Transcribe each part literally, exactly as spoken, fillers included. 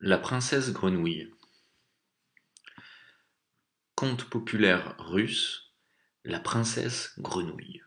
La princesse grenouille. Conte populaire russe, la princesse grenouille.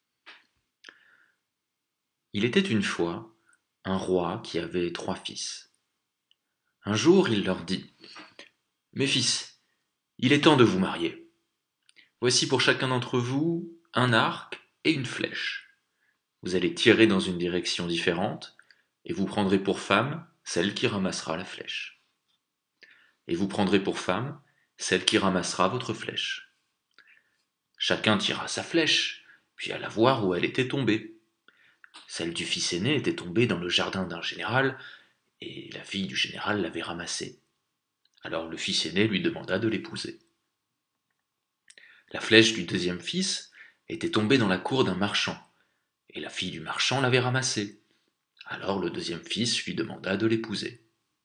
Il était une fois un roi qui avait trois fils. Un jour, il leur dit : « Mes fils, il est temps de vous marier. Voici pour chacun d'entre vous un arc et une flèche. Vous allez tirer dans une direction différente, et vous prendrez pour femme celle qui ramassera la flèche. Et vous prendrez pour femme celle qui ramassera votre flèche. Chacun tira sa flèche, puis alla voir où elle était tombée. Celle du fils aîné était tombée dans le jardin d'un général, et la fille du général l'avait ramassée. Alors le fils aîné lui demanda de l'épouser. La flèche du deuxième fils était tombée dans la cour d'un marchand, et la fille du marchand l'avait ramassée. Alors le deuxième fils lui demanda de l'épouser.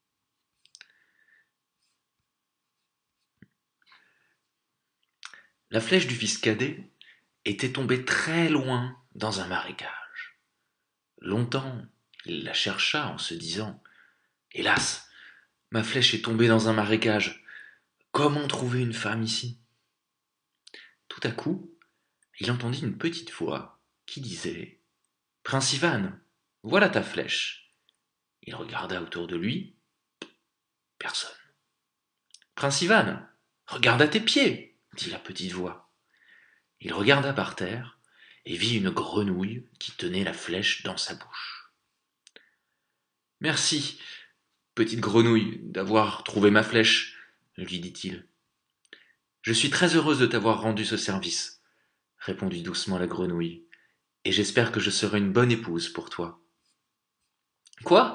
La flèche du fils cadet était tombée très loin dans un marécage. Longtemps, il la chercha en se disant : « Hélas, ma flèche est tombée dans un marécage. Comment trouver une femme ici ?» Tout à coup, il entendit une petite voix qui disait : « Prince Ivan, voilà ta flèche. » Il regarda autour de lui. Personne. « Prince Ivan, regarde à tes pieds, » dit la petite voix. Il regarda par terre et vit une grenouille qui tenait la flèche dans sa bouche. « Merci, petite grenouille, d'avoir trouvé ma flèche, » lui dit-il. « Je suis très heureuse de t'avoir rendu ce service, » répondit doucement la grenouille, « et j'espère que je serai une bonne épouse pour toi. »« Quoi ?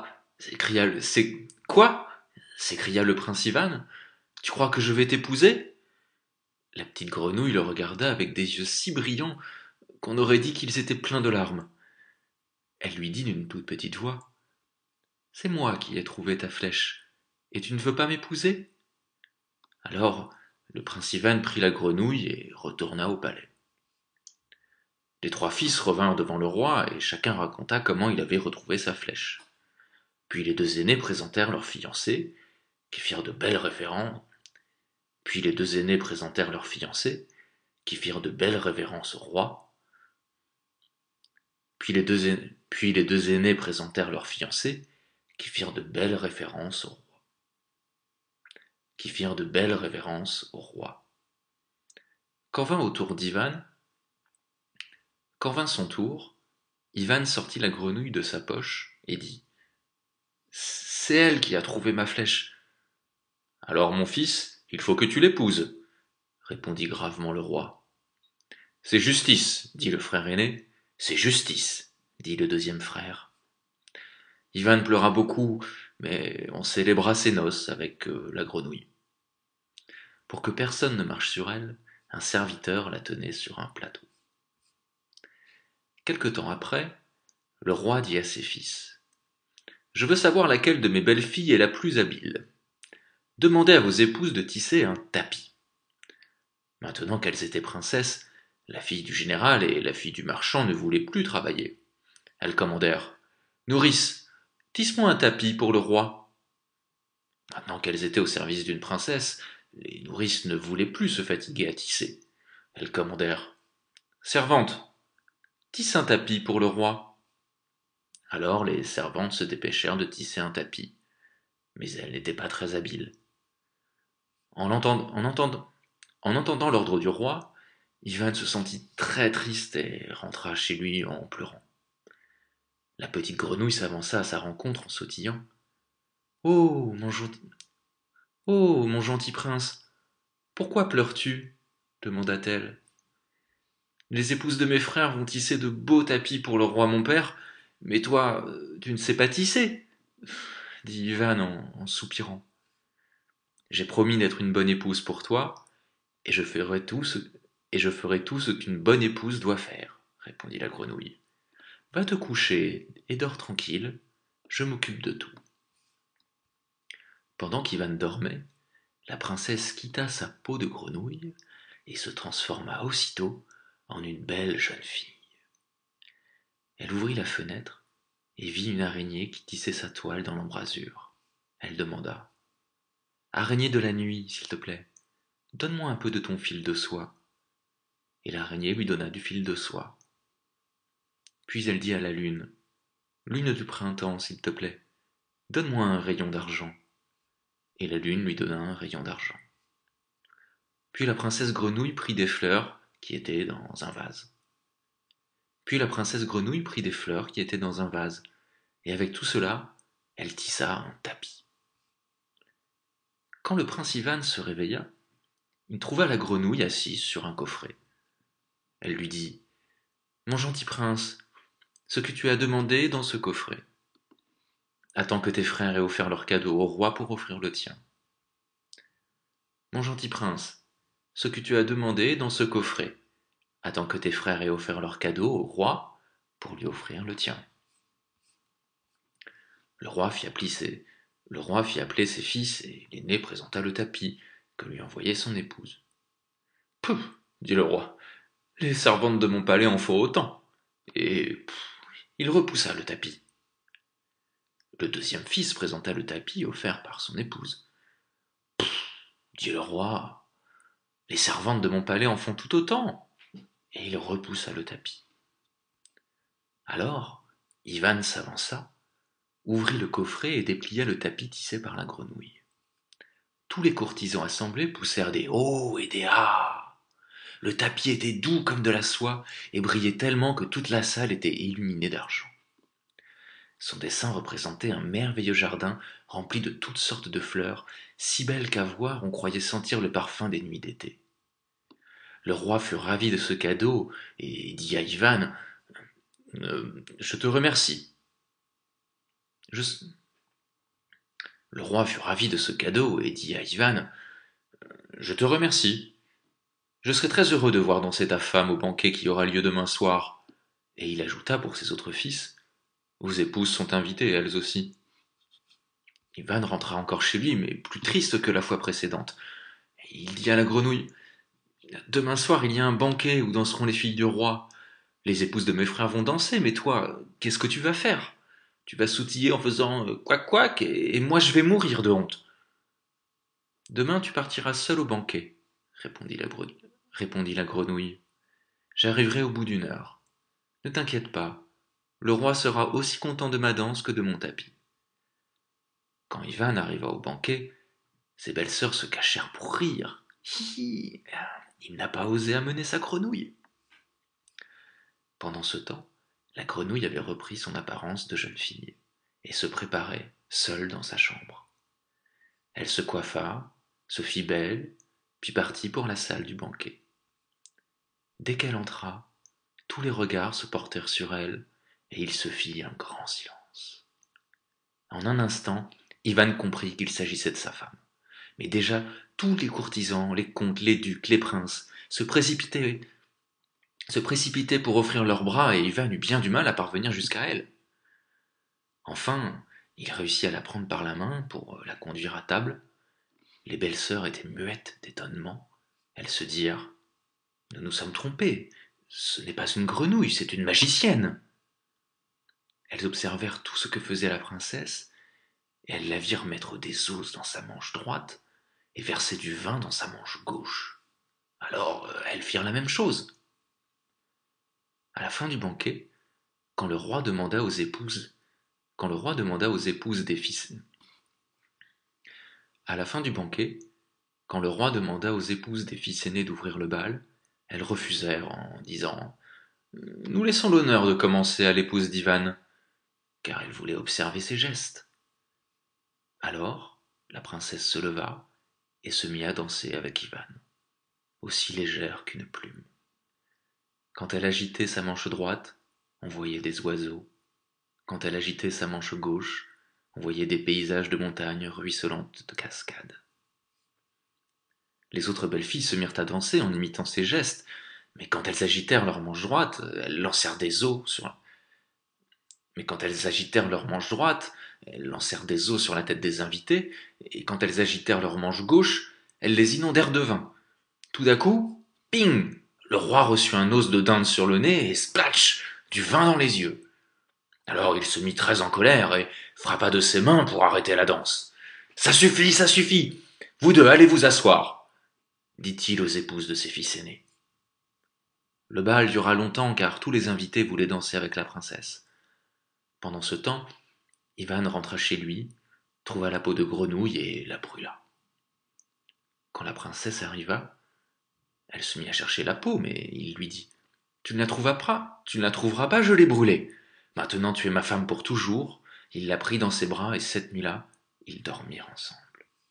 s'écria le... C'est... Quoi ? s'écria le prince Ivan. « Tu crois que je vais t'épouser ?» La petite grenouille le regarda avec des yeux si brillants qu'on aurait dit qu'ils étaient pleins de larmes. Elle lui dit d'une toute petite voix : « C'est moi qui ai trouvé ta flèche, et tu ne veux pas m'épouser ?» Alors le prince Ivan prit la grenouille et retourna au palais. Les trois fils revinrent devant le roi, et chacun raconta comment il avait retrouvé sa flèche. Puis les deux aînés présentèrent leurs fiancés, qui firent de belles révérences. Puis les deux aînés présentèrent leurs fiancés, qui firent de belles révérences au roi. Puis les deux aînés, puis les deux aînés présentèrent leurs fiancés, qui firent de belles révérences au roi. Qui firent de belles révérences au roi. Quand vint au tour d'Ivan, quand vint son tour, Ivan sortit la grenouille de sa poche et dit : « C'est elle qui a trouvé ma flèche. »« Alors, mon fils, il faut que tu l'épouses, » répondit gravement le roi. « C'est justice, » dit le frère aîné. « C'est justice, » dit le deuxième frère. Ivan pleura beaucoup, mais on célébra ses noces avec euh, la grenouille. Pour que personne ne marche sur elle, un serviteur la tenait sur un plateau. Quelque temps après, le roi dit à ses fils : « Je veux savoir laquelle de mes belles filles est la plus habile. Demandez à vos épouses de tisser un tapis. » Maintenant qu'elles étaient princesses, la fille du général et la fille du marchand ne voulaient plus travailler. Elles commandèrent : « Nourrice, tisse-moi un tapis pour le roi. » Maintenant qu'elles étaient au service d'une princesse, les nourrices ne voulaient plus se fatiguer à tisser. Elles commandèrent : « Servante, tisse un tapis pour le roi. » Alors les servantes se dépêchèrent de tisser un tapis, mais elles n'étaient pas très habiles. En, entend, en, entend, en entendant l'ordre du roi, Ivan se sentit très triste et rentra chez lui en pleurant. La petite grenouille s'avança à sa rencontre en sautillant. « Oh, mon gentil, oh, mon gentil prince, pourquoi pleures-tu » demanda-t-elle. « Les épouses de mes frères vont tisser de beaux tapis pour le roi mon père, mais toi, tu ne sais pas tisser, » dit Ivan en, en soupirant. « J'ai promis d'être une bonne épouse pour toi, et je ferai tout ce, et je ferai tout ce qu'une bonne épouse doit faire, » répondit la grenouille. « Va te coucher et dors tranquille, je m'occupe de tout. » Pendant qu'Ivan dormait, la princesse quitta sa peau de grenouille et se transforma aussitôt en une belle jeune fille. Elle ouvrit la fenêtre et vit une araignée qui tissait sa toile dans l'embrasure. Elle demanda. Araignée de la nuit, s'il te plaît, donne-moi un peu de ton fil de soie. Et l'araignée lui donna du fil de soie. Puis elle dit à la lune, Lune du printemps, s'il te plaît, donne-moi un rayon d'argent. Et la lune lui donna un rayon d'argent. Puis la princesse Grenouille prit des fleurs qui étaient dans un vase. Puis la princesse Grenouille prit des fleurs qui étaient dans un vase, et avec tout cela, elle tissa un tapis. Quand le prince Ivan se réveilla, il trouva la grenouille assise sur un coffret. Elle lui dit « Mon gentil prince, ce que tu as demandé est dans ce coffret. Attends que tes frères aient offert leur cadeau au roi pour offrir le tien. Mon gentil prince, ce que tu as demandé est dans ce coffret. Attends que tes frères aient offert leur cadeau au roi pour lui offrir le tien. » Le roi fit appeler ses, le roi fit appeler ses fils et l'aîné présenta le tapis que lui envoyait son épouse. « Pouf !» dit le roi, « les servantes de mon palais en font autant. » Et pouf, il repoussa le tapis. Le deuxième fils présenta le tapis offert par son épouse. « Pouf !» dit le roi, « les servantes de mon palais en font tout autant. » Et il repoussa le tapis. Alors, Ivan s'avança, ouvrit le coffret et déplia le tapis tissé par la grenouille. Tous les courtisans assemblés poussèrent des « oh » et des « ah ». Le tapis était doux comme de la soie et brillait tellement que toute la salle était illuminée d'argent. Son dessin représentait un merveilleux jardin rempli de toutes sortes de fleurs, si belles qu'à voir on croyait sentir le parfum des nuits d'été. Le roi fut ravi de ce cadeau et dit à Ivan euh, « Je te remercie. » Je... Le roi fut ravi de ce cadeau et dit à Ivan « Je te remercie. Je serai très heureux de voir danser ta femme au banquet qui aura lieu demain soir. » Et il ajouta pour ses autres fils « Vos épouses sont invitées, elles aussi. » Ivan rentra encore chez lui, mais plus triste que la fois précédente. Et il dit à la grenouille « Demain soir, il y a un banquet où danseront les filles du roi. Les épouses de mes frères vont danser, mais toi, qu'est-ce que tu vas faire ? Tu vas sautiller en faisant « couac couac » et moi je vais mourir de honte. »« Demain, tu partiras seul au banquet, » répondit la, gre... répondit la grenouille. « J'arriverai au bout d'une heure. Ne t'inquiète pas, le roi sera aussi content de ma danse que de mon tapis. » Quand Ivan arriva au banquet, ses belles sœurs se cachèrent pour rire. Hi, il n'a pas osé amener sa grenouille. Pendant ce temps, la grenouille avait repris son apparence de jeune fille et se préparait, seule dans sa chambre. Elle se coiffa, se fit belle, puis partit pour la salle du banquet. Dès qu'elle entra, tous les regards se portèrent sur elle, et il se fit un grand silence. En un instant, Ivan comprit qu'il s'agissait de sa femme. Mais déjà, tous les courtisans, les comtes, les ducs, les princes, se précipitaient, se précipitaient pour offrir leurs bras, et Ivan eut bien du mal à parvenir jusqu'à elle. Enfin, il réussit à la prendre par la main pour la conduire à table. Les belles sœurs étaient muettes d'étonnement. Elles se dirent « Nous nous sommes trompés. Ce n'est pas une grenouille, c'est une magicienne. » Elles observèrent tout ce que faisait la princesse, et elles la virent mettre des os dans sa manche droite et verser du vin dans sa manche gauche. Alors elles firent la même chose. À la fin du banquet, quand le roi demanda aux épouses, quand le roi demanda aux épouses des fils, à la fin du banquet, quand le roi demanda aux épouses des fils aînés d'ouvrir le bal, elles refusèrent en disant « Nous laissons l'honneur de commencer à l'épouse d'Ivan », car elles voulaient observer ses gestes. Alors, la princesse se leva et se mit à danser avec Ivan, aussi légère qu'une plume. Quand elle agitait sa manche droite, on voyait des oiseaux. Quand elle agitait sa manche gauche, on voyait des paysages de montagnes ruisselantes de cascades. Les autres belles filles se mirent à danser en imitant ses gestes, mais quand elles agitèrent leur manche droite, elles lancèrent des os sur... Mais quand elles agitèrent leur manche droite, elles lancèrent des os sur la tête des invités, et quand elles agitèrent leur manche gauche, elles les inondèrent de vin. Tout d'un coup, ping! Le roi reçut un os de dinde sur le nez et splatch! Du vin dans les yeux. Alors il se mit très en colère et frappa de ses mains pour arrêter la danse. Ça suffit, ça suffit. Vous deux, allez vous asseoir, dit-il aux épouses de ses fils aînés. Le bal dura longtemps car tous les invités voulaient danser avec la princesse. Pendant ce temps, Ivan rentra chez lui, trouva la peau de grenouille et la brûla. Quand la princesse arriva, elle se mit à chercher la peau, mais il lui dit « Tu ne la trouveras pas, tu ne la trouveras pas, je l'ai brûlée. Maintenant tu es ma femme pour toujours. » Il la prit dans ses bras et cette nuit-là, ils dormirent ensemble.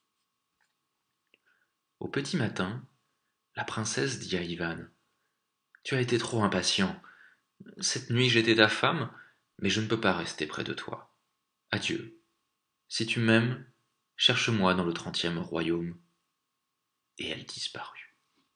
Au petit matin, la princesse dit à Ivan « Tu as été trop impatient. Cette nuit j'étais ta femme, mais je ne peux pas rester près de toi. Adieu. Si tu m'aimes, cherche-moi dans le trentième royaume. » Et elle disparut.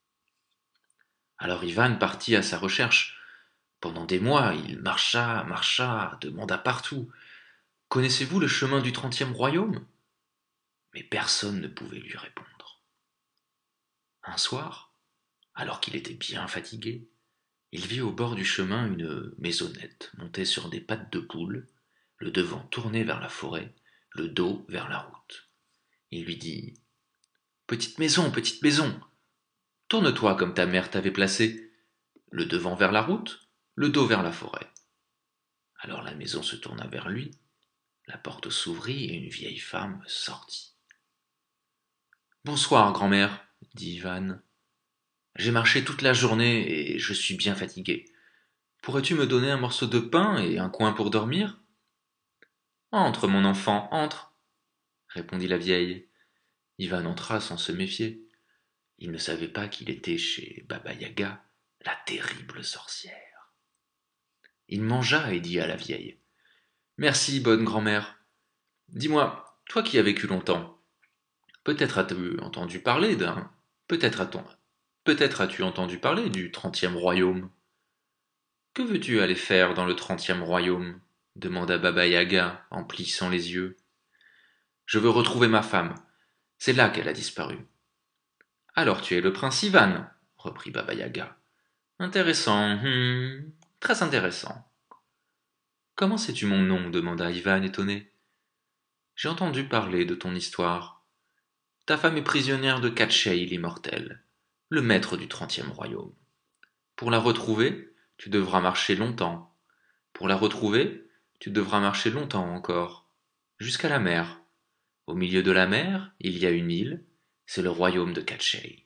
Alors Ivan partit à sa recherche. Pendant des mois, il marcha, marcha, demanda partout. « Connaissez-vous le chemin du trentième royaume ?» Mais personne ne pouvait lui répondre. Un soir, alors qu'il était bien fatigué, il vit au bord du chemin une maisonnette montée sur des pattes de poule, le devant tourné vers la forêt, le dos vers la route. Il lui dit « Petite maison, petite maison, tourne-toi comme ta mère t'avait placé, le devant vers la route, le dos vers la forêt. » Alors la maison se tourna vers lui, la porte s'ouvrit et une vieille femme sortit. « Bonsoir, grand-mère, dit Ivan. J'ai marché toute la journée et je suis bien fatigué. Pourrais-tu me donner un morceau de pain et un coin pour dormir ? » Entre, mon enfant, entre, répondit la vieille. Ivan entra sans se méfier. Il ne savait pas qu'il était chez Baba-Yaga, la terrible sorcière. Il mangea et dit à la vieille « Merci, bonne grand-mère. Dis-moi, toi qui as vécu longtemps, peut-être as-tu entendu parler d'un... Peut-être as-tu... Peut-être as-tu entendu parler du trentième royaume. » « Que veux-tu aller faire dans le trentième royaume ?» demanda Baba-Yaga en plissant les yeux. « Je veux retrouver ma femme. C'est là qu'elle a disparu. »« Alors tu es le prince Ivan, reprit Baba-Yaga. Intéressant, hum, très intéressant. Comment sais-tu mon nom ? Demanda Ivan étonné. J'ai entendu parler de ton histoire. Ta femme est prisonnière de Katchei l'immortel, le maître du trentième royaume. Pour la retrouver, tu devras marcher longtemps. Pour la retrouver, tu devras marcher longtemps encore, jusqu'à la mer. Au milieu de la mer, il y a une île, c'est le royaume de Katchei.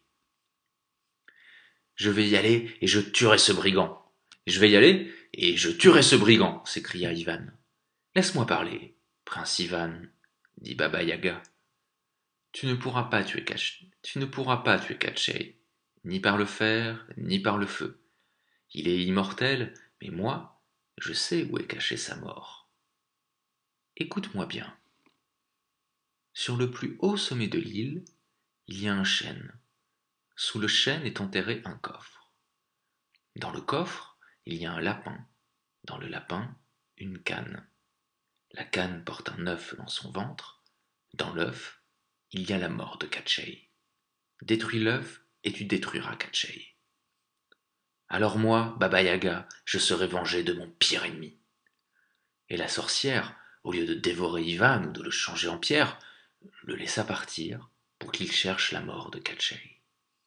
Je vais y aller et je tuerai ce brigand. Je vais y aller et je tuerai ce brigand, s'écria Ivan. Laisse-moi parler, prince Ivan, dit Baba-Yaga. Tu ne pourras pas tuer Katchei, tu ne pourras pas tuer Katchei, ni par le fer, ni par le feu. Il est immortel, mais moi, je sais où est cachée sa mort. Écoute-moi bien. Sur le plus haut sommet de l'île, il y a un chêne. Sous le chêne est enterré un coffre. Dans le coffre, il y a un lapin. Dans le lapin, une canne. La canne porte un œuf dans son ventre. Dans l'œuf, il y a la mort de Katchei. Détruis l'œuf et tu détruiras Katchei. Alors moi, Baba-Yaga, je serai vengé de mon pire ennemi. Et la sorcière, au lieu de dévorer Ivan ou de le changer en pierre, le laissa partir pour qu'il cherche la mort de Katchei.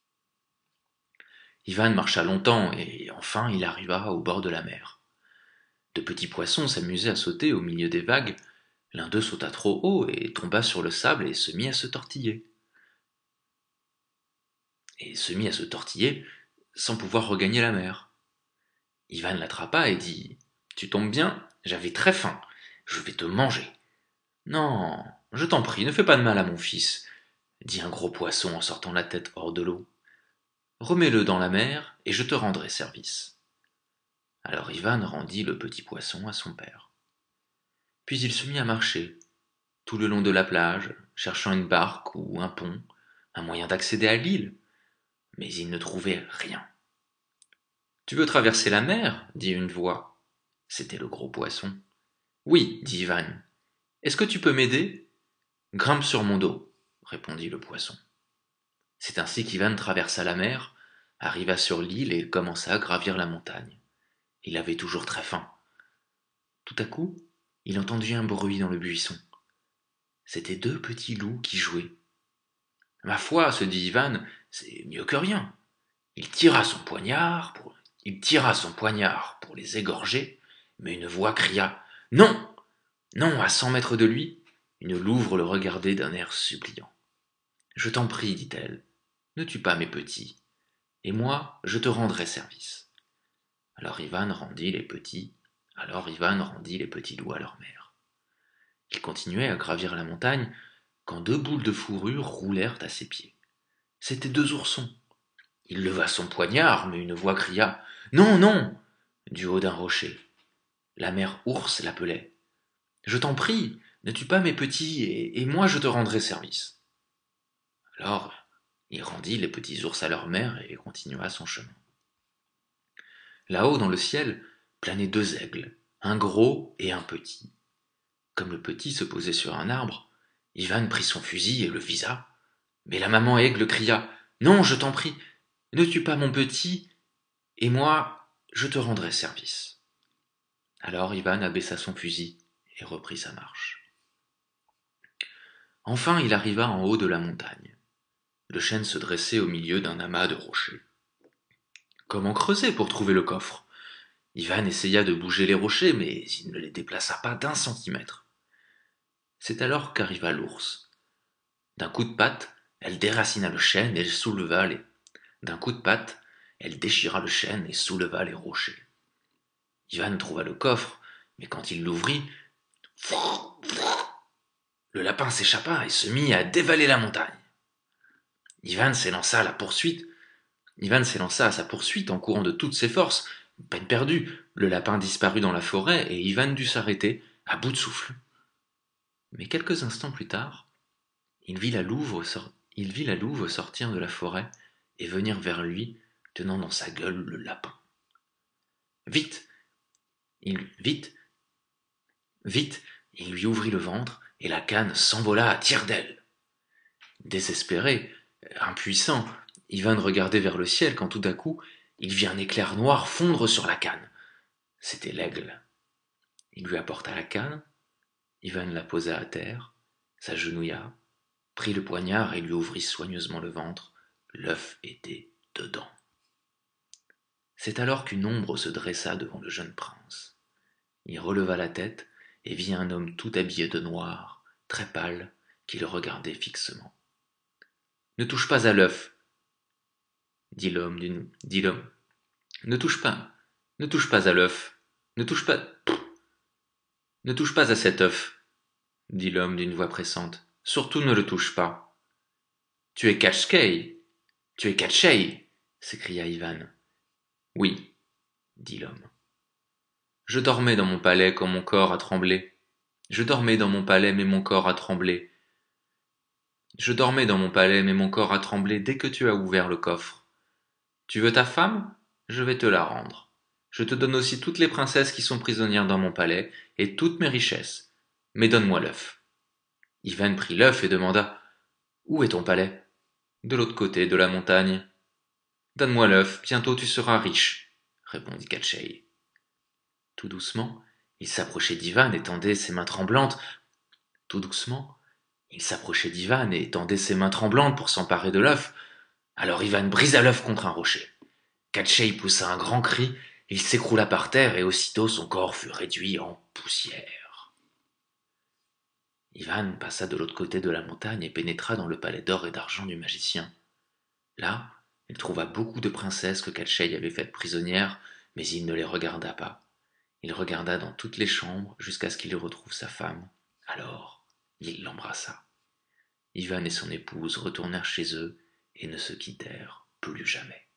Ivan marcha longtemps et enfin il arriva au bord de la mer. De petits poissons s'amusaient à sauter au milieu des vagues. L'un d'eux sauta trop haut et tomba sur le sable et se mit à se tortiller. Et se mit à se tortiller sans pouvoir regagner la mer. Ivan l'attrapa et dit « Tu tombes bien, j'avais très faim, je vais te manger. »« Non, je t'en prie, ne fais pas de mal à mon fils, » dit un gros poisson en sortant la tête hors de l'eau. « Remets-le dans la mer et je te rendrai service. » Alors Ivan rendit le petit poisson à son père. Puis il se mit à marcher, tout le long de la plage, cherchant une barque ou un pont, un moyen d'accéder à l'île, mais il ne trouvait rien. « Tu veux traverser la mer ?» dit une voix. C'était le gros poisson. « Oui, dit Ivan. Est-ce que tu peux m'aider ? » « Grimpe sur mon dos, répondit le poisson. C'est ainsi qu'Ivan traversa la mer, arriva sur l'île et commença à gravir la montagne. Il avait toujours très faim. Tout à coup, il entendit un bruit dans le buisson. C'étaient deux petits loups qui jouaient. Ma foi, se dit Ivan, c'est mieux que rien. Il tira son poignard pour, il tira son poignard pour les égorger, mais une voix cria « Non ! Non !» à cent mètres de lui. Une louvre le regardait d'un air suppliant. « Je t'en prie, dit-elle, ne tue pas mes petits, et moi je te rendrai service. » Alors Ivan rendit les petits, alors Ivan rendit les petits loups à leur mère. Il continuait à gravir la montagne quand deux boules de fourrure roulèrent à ses pieds. C'étaient deux oursons. Il leva son poignard, mais une voix cria « Non, non !» du haut d'un rocher. La mère ours l'appelait. « Je t'en prie, ne tue pas mes petits, et, et moi je te rendrai service. » Alors il rendit les petits ours à leur mère et continua son chemin. Là-haut dans le ciel planaient deux aigles, un gros et un petit. Comme le petit se posait sur un arbre, Ivan prit son fusil et le visa. Mais la maman aigle cria « Non, je t'en prie, ne tue pas mon petit, et moi, je te rendrai service. » Alors Ivan abaissa son fusil et reprit sa marche. Enfin il arriva en haut de la montagne. Le chêne se dressait au milieu d'un amas de rochers. Comment creuser pour trouver le coffre? Ivan essaya de bouger les rochers, mais il ne les déplaça pas d'un centimètre. C'est alors qu'arriva l'ours. D'un coup de patte, elle déracina le chêne et souleva les... D'un coup de patte, elle déchira le chêne et souleva les rochers. Ivan trouva le coffre, mais quand il l'ouvrit, le lapin s'échappa et se mit à dévaler la montagne. Ivan s'élança à la poursuite. Ivan s'élança à sa poursuite en courant de toutes ses forces. Peine perdue, le lapin disparut dans la forêt et Ivan dut s'arrêter, à bout de souffle. Mais quelques instants plus tard, il vit la louve, sor- il vit la louve sortir de la forêt et venir vers lui, tenant dans sa gueule le lapin. Vite, il, vite, vite, il lui ouvrit le ventre et la canne s'envola à tire-d'aile. Désespéré, impuissant, Ivan regardait vers le ciel quand tout à coup, il vit un éclair noir fondre sur la canne. C'était l'aigle. Il lui apporta la canne, Ivan la posa à terre, s'agenouilla, prit le poignard et lui ouvrit soigneusement le ventre. L'œuf était dedans. C'est alors qu'une ombre se dressa devant le jeune prince. Il releva la tête et vit un homme tout habillé de noir, très pâle, qui le regardait fixement. « Ne touche pas à l'œuf, dit l'homme d'une... dit l'homme. Ne touche pas, ne touche pas à l'œuf, ne touche pas... Ne touche pas à cet œuf, dit l'homme d'une voix pressante. Surtout ne le touche pas. Tu es Kachkei, tu es Katchei, s'écria Ivan. Oui, dit l'homme. Je dormais dans mon palais quand mon corps a tremblé. Je dormais dans mon palais, mais mon corps a tremblé. Je dormais dans mon palais, mais mon corps a tremblé dès que tu as ouvert le coffre. Tu veux ta femme? Je vais te la rendre. Je te donne aussi toutes les princesses qui sont prisonnières dans mon palais, et toutes mes richesses. Mais donne-moi l'œuf. Ivan prit l'œuf et demanda « Où est ton palais ?»« De l'autre côté de la montagne. »« Donne-moi l'œuf, bientôt tu seras riche, » répondit Katchei. Tout doucement, il s'approchait d'Ivan et tendait ses mains tremblantes. Tout doucement, il s'approchait d'Ivan et tendait ses mains tremblantes pour s'emparer de l'œuf. Alors Ivan brisa l'œuf contre un rocher. Katchei poussa un grand cri, il s'écroula par terre et aussitôt son corps fut réduit en poussière. Ivan passa de l'autre côté de la montagne et pénétra dans le palais d'or et d'argent du magicien. Là, il trouva beaucoup de princesses que Katchei avait faites prisonnières, mais il ne les regarda pas. Il regarda dans toutes les chambres jusqu'à ce qu'il retrouve sa femme. Alors, il l'embrassa. Ivan et son épouse retournèrent chez eux et ne se quittèrent plus jamais.